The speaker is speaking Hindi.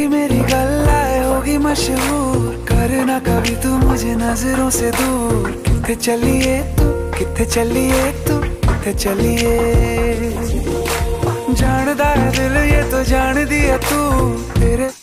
तेरी मेरी गल्लाए होगी मशहूर, करना कभी तू मुझे नजरों से दूर। किथे चलिए तू, किथे चलिए तू, किथे चलिए। जानदा है दिल ये तो जान दिया तू, तेरे